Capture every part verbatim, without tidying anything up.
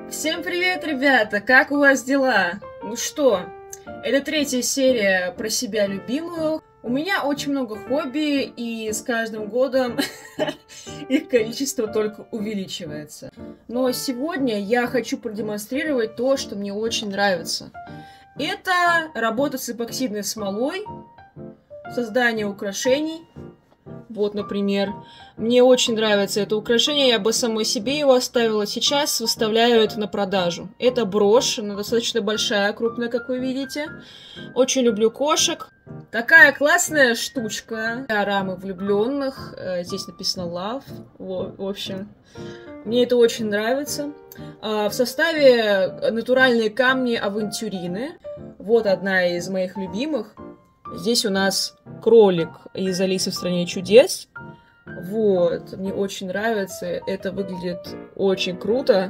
Всем привет, ребята! Как у вас дела? Ну что, это третья серия про себя любимую. У меня очень много хобби, и с каждым годом их количество только увеличивается. Но сегодня я хочу продемонстрировать то, что мне очень нравится. Это работа с эпоксидной смолой, создание украшений. Вот, например, мне очень нравится это украшение, я бы самой себе его оставила. Сейчас выставляю это на продажу. Это брошь, она достаточно большая, крупная, как вы видите. Очень люблю кошек. Такая классная штучка для рамы влюбленных. Здесь написано love. В общем, мне это очень нравится. В составе натуральные камни авантюрины. Вот одна из моих любимых. Здесь у нас кролик из «Алисы в стране чудес». Вот, мне очень нравится, это выглядит очень круто.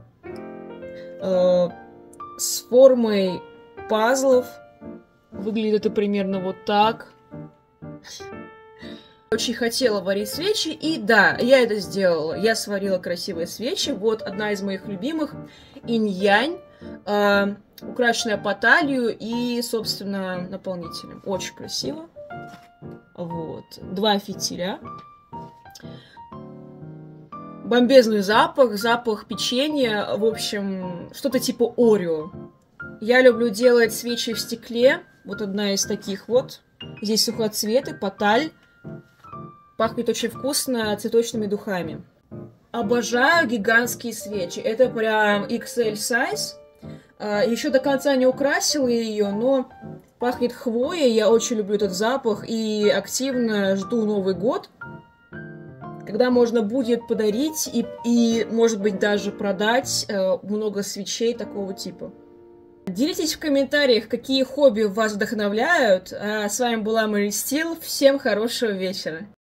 Э, с формой пазлов. Выглядит это примерно вот так. Очень хотела варить свечи, и да, я это сделала. Я сварила красивые свечи. Вот одна из моих любимых. Инь-янь. Э, украшенная по талию и, собственно, наполнителем. Очень красиво. Вот. Два фитиля. Бомбезный запах, запах печенья. В общем, что-то типа Орео. Я люблю делать свечи в стекле. Вот одна из таких вот. Здесь сухоцветы, поталь. Пахнет очень вкусно цветочными духами. Обожаю гигантские свечи. Это прям икс эль size. Еще до конца не украсила ее, но пахнет хвоей. Я очень люблю этот запах и активно жду Новый год, когда можно будет подарить и, и может быть, даже продать э, много свечей такого типа. Делитесь в комментариях, какие хобби вас вдохновляют. А с вами была Мэри Стил. Всем хорошего вечера.